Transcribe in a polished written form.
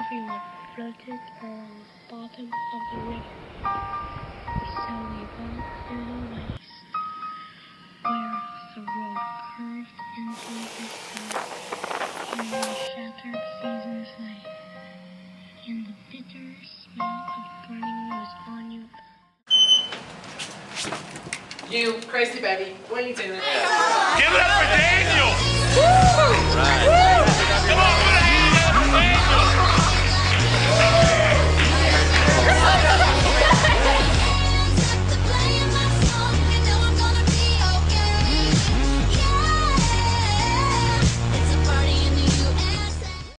everyone floated along the bottom of the river. So we walked through the waste, where the road curved into the sea, and where shattered seasons lay, and the bitter smell of burning was on you. You crazy baby, what are you doing? Give it up for Daniel!